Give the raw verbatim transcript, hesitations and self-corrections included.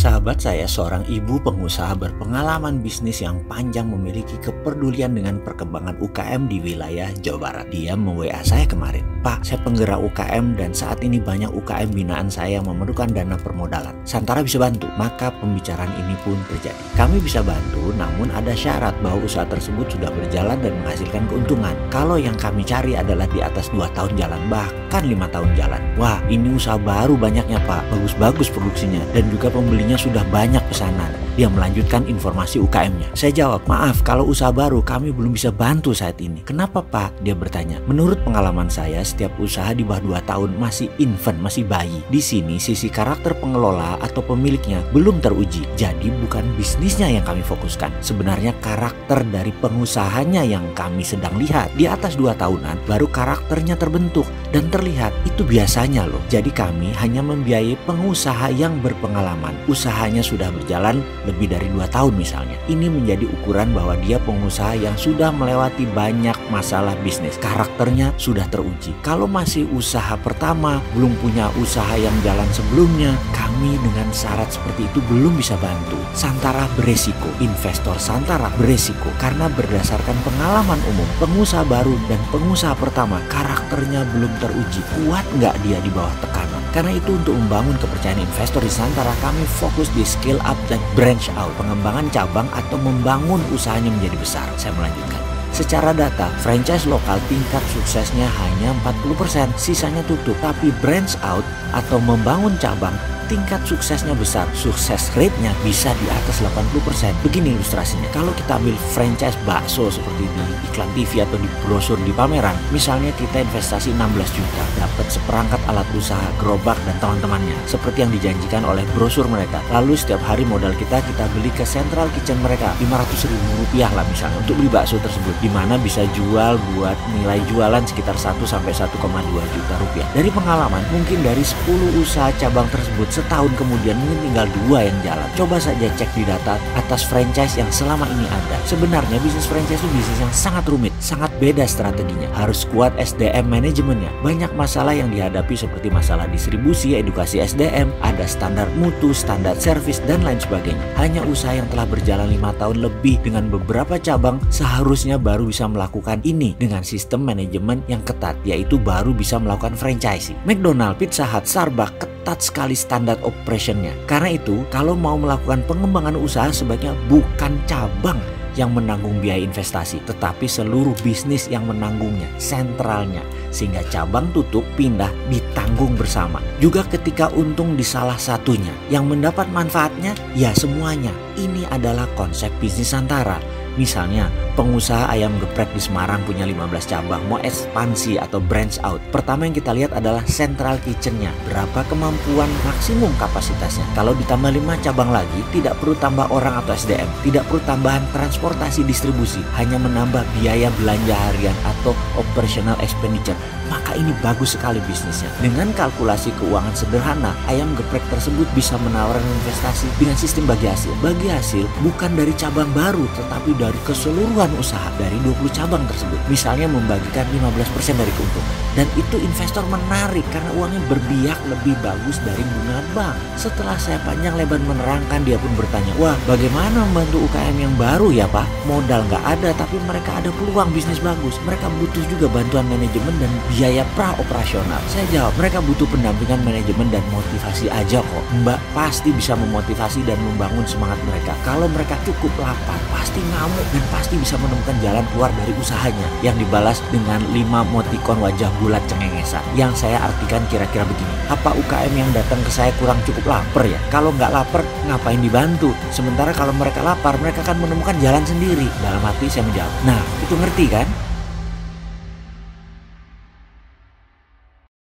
Sahabat saya seorang ibu pengusaha berpengalaman bisnis yang panjang memiliki kepedulian dengan perkembangan U K M di wilayah Jawa Barat. Dia me-W A saya kemarin, "Pak, saya penggerak U K M dan saat ini banyak U K M binaan saya yang memerlukan dana permodalan. Santara bisa bantu?" Maka pembicaraan ini pun terjadi. Kami bisa bantu, namun ada syarat bahwa usaha tersebut sudah berjalan dan menghasilkan keuntungan. Kalau yang kami cari adalah di atas dua tahun jalan, bahkan lima tahun jalan. Wah, ini usaha baru banyaknya Pak, bagus-bagus produksinya dan juga pembeli sudah banyak pesanan. Dia melanjutkan informasi U K M-nya. Saya jawab, "Maaf, kalau usaha baru kami belum bisa bantu saat ini." "Kenapa Pak?" Dia bertanya. "Menurut pengalaman saya, setiap usaha di bawah dua tahun masih infant, masih bayi. Di sini sisi karakter pengelola atau pemiliknya belum teruji. Jadi bukan bisnisnya yang kami fokuskan. Sebenarnya karakter dari pengusahanya yang kami sedang lihat. Di atas dua tahunan baru karakternya terbentuk dan terlihat. Itu biasanya loh. Jadi kami hanya membiayai pengusaha yang berpengalaman. Usahanya sudah berjalan lebih dari dua tahun misalnya. Ini menjadi ukuran bahwa dia pengusaha yang sudah melewati banyak masalah bisnis. Karakternya sudah teruji. Kalau masih usaha pertama, belum punya usaha yang jalan sebelumnya, kami dengan syarat seperti itu belum bisa bantu. Santara beresiko, investor Santara beresiko karena berdasarkan pengalaman umum, pengusaha baru dan pengusaha pertama karakternya belum teruji. Kuat nggak dia di bawah tekanan? Karena itu untuk membangun kepercayaan investor di Santara, kami fokus di scale up dan branch out, pengembangan cabang atau membangun usahanya menjadi besar. Saya melanjutkan. Secara data, franchise lokal tingkat suksesnya hanya empat puluh persen, sisanya tutup. Tapi branch out atau membangun cabang, tingkat suksesnya besar, sukses rate-nya bisa di atas delapan puluh persen. Begini ilustrasinya, kalau kita ambil franchise bakso seperti di iklan T V atau di brosur di pameran, misalnya kita investasi enam belas juta, dapat seperangkat alat usaha, gerobak dan teman-temannya, seperti yang dijanjikan oleh brosur mereka. Lalu setiap hari modal kita kita beli ke central kitchen mereka, lima ratus ribu rupiah lah misalnya, untuk beli bakso tersebut, di mana bisa jual buat nilai jualan sekitar satu sampai satu koma dua juta rupiah. Dari pengalaman, mungkin dari sepuluh usaha cabang tersebut, setahun kemudian mungkin tinggal dua yang jalan. Coba saja cek di data atas franchise yang selama ini ada. Sebenarnya bisnis franchise itu bisnis yang sangat rumit, sangat beda strateginya. Harus kuat S D M manajemennya. Banyak masalah yang dihadapi seperti masalah distribusi, edukasi S D M, ada standar mutu, standar servis, dan lain sebagainya. Hanya usaha yang telah berjalan lima tahun lebih dengan beberapa cabang seharusnya baru bisa melakukan ini dengan sistem manajemen yang ketat, yaitu baru bisa melakukan franchising. McDonald, Pizza Hut, Starbucks ketat sekali standar operationnya. Karena itu, kalau mau melakukan pengembangan usaha sebaiknya bukan cabang yang menanggung biaya investasi, tetapi seluruh bisnis yang menanggungnya, sentralnya, sehingga cabang tutup, pindah, ditanggung bersama. Juga ketika untung di salah satunya, yang mendapat manfaatnya, ya semuanya. Ini adalah konsep bisnis Santara. Misalnya, pengusaha ayam geprek di Semarang punya lima belas cabang, mau ekspansi atau branch out. Pertama yang kita lihat adalah central kitchen-nya, berapa kemampuan maksimum kapasitasnya. Kalau ditambah lima cabang lagi, tidak perlu tambah orang atau S D M, tidak perlu tambahan transportasi distribusi, hanya menambah biaya belanja harian atau operational expenditure. Maka ini bagus sekali bisnisnya. Dengan kalkulasi keuangan sederhana, ayam geprek tersebut bisa menawarkan investasi dengan sistem bagi hasil. Bagi hasil bukan dari cabang baru, tetapi dari keseluruhan usaha dari dua puluh cabang tersebut. Misalnya membagikan lima belas persen dari keuntungan. Dan itu investor menarik karena uangnya berbiak lebih bagus dari bunga bank. Setelah saya panjang lebar menerangkan, dia pun bertanya, "Wah, bagaimana membantu U K M yang baru ya Pak? Modal nggak ada tapi mereka ada peluang bisnis bagus. Mereka butuh juga bantuan manajemen dan biaya pra-operasional." Saya jawab, "Mereka butuh pendampingan manajemen dan motivasi aja kok. Mbak pasti bisa memotivasi dan membangun semangat mereka. Kalau mereka cukup lapar, pasti ngamuk dan pasti bisa menemukan jalan keluar dari usahanya." Yang dibalas dengan lima emotikon wajah bulat cengengesan. Yang saya artikan kira-kira begini, apa U K M yang datang ke saya kurang cukup lapar ya? Kalau nggak lapar, ngapain dibantu? Sementara kalau mereka lapar, mereka akan menemukan jalan sendiri. Dalam hati saya menjawab, "Nah, itu ngerti kan?"